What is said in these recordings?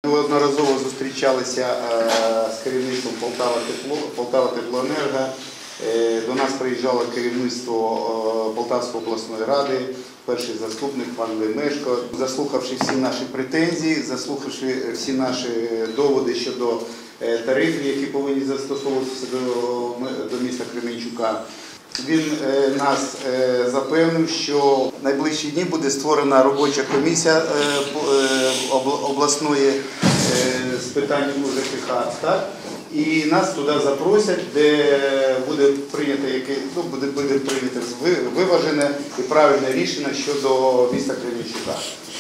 Одноразово зустрічалися з керівництвом Полтава Теплоенерго. До нас приїжджало керівництво Полтавської обласної ради, перший заступник пан Лемешко. Заслухавши всі наші претензії, заслухавши всі наші доводи щодо тарифів, які повинні застосовуватися до міста Кременчука, він нас запевнив, що в найближчі дні буде створена робоча комісія обласної з питань ЖКХ, і нас туди запросять, де буде прийнято виважене і правильне рішення щодо міста Кременчука.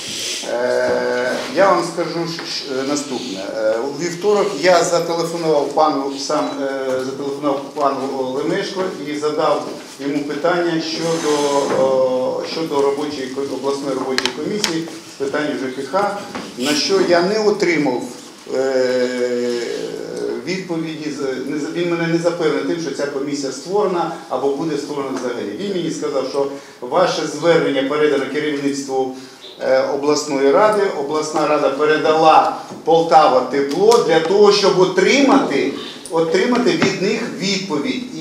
Я вам скажу наступне. У вівторок я зателефонував пану Лемешко і задав йому питання щодо обласної робочої комісії з питань ЖКХ, на що я не отримав відповіді. Він мене не запевнив тим, що ця комісія створена або буде створена взагалі. Він мені сказав, що ваше звернення передано керівництву обласної ради, обласна рада передала Полтава Тепло для того, щоб отримати від них відповідь і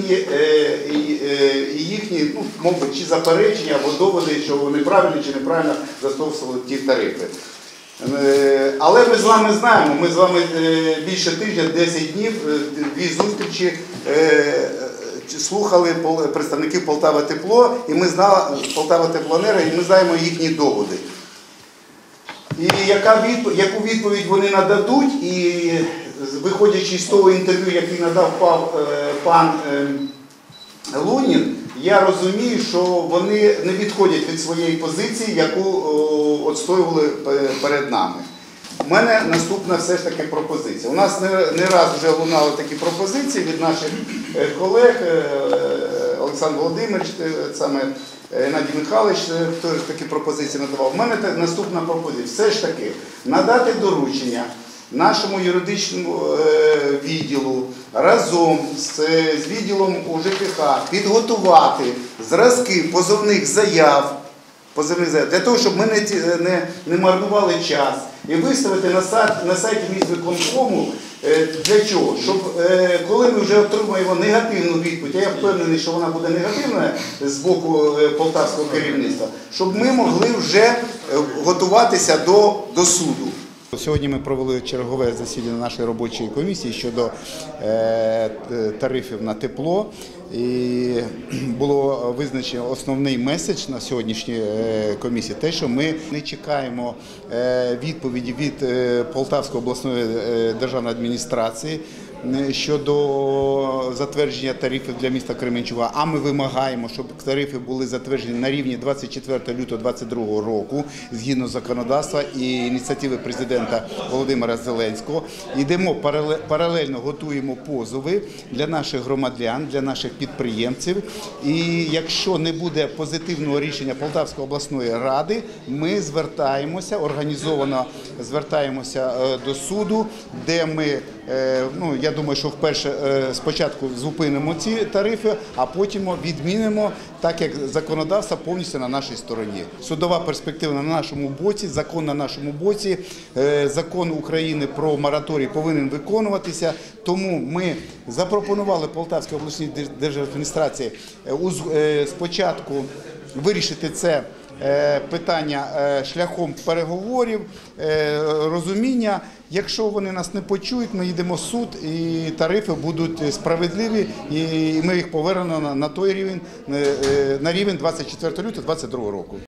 їхні, мабуть, чи заперечення або доводи, що вони правильно чи неправильно застосовували ті тарифи. Але ми з вами знаємо, ми з вами більше тижня, 10 днів, 2 зустрічі слухали представників Полтава Тепло, і ми знали Полтава Теплоенерго, і ми знаємо їхні доводи. І яку відповідь вони нададуть, і виходячи з того інтерв'ю, яке надав пан Лунін, я розумію, що вони не відходять від своєї позиції, яку відстоювали перед нами. У мене наступна все ж таки пропозиція. У нас не раз вже лунали такі пропозиції від наших колег, Олександр Володимирович, Геннадій Михайлович теж такі пропозиції надавав. У мене наступна пропозиція. Все ж таки надати доручення нашому юридичному відділу разом з відділом УЖКХ підготувати зразки позовних заяв, для того, щоб ми не марнували час, і виставити на сайті міськвиконкому. Для чого? Щоб коли ми вже отримаємо негативну відповідь, а я впевнений, що вона буде негативна з боку полтавського керівництва, щоб ми могли вже готуватися до суду. Сьогодні ми провели чергове засідання нашої робочої комісії щодо тарифів на тепло. І було визначено основний меседж на сьогоднішній комісії, те, що ми не чекаємо відповіді від Полтавської обласної державної адміністрації щодо затвердження тарифів для міста Кременчука, а ми вимагаємо, щоб тарифи були затверджені на рівні 24 лютого 2022 року, згідно законодавства і ініціативи президента Володимира Зеленського. Йдемо паралельно, готуємо позови для наших громадян, для наших підприємців. І якщо не буде позитивного рішення Полтавської обласної ради, ми звертаємося, організовано звертаємося до суду, де ми, я думаю, що вперше спочатку зупинимо ці тарифи, а потім відмінимо, так як законодавство повністю на нашій стороні. Судова перспектива на нашому боці, закон на нашому боці, закон України про мораторій повинен виконуватися, тому ми запропонували Полтавській обласній держадміністрації спочатку вирішити це питання шляхом переговорів, розуміння. Якщо вони нас не почують, ми йдемо в суд, і тарифи будуть справедливі, і ми їх повернемо на той рівень, на рівень 24 лютого 2022 року.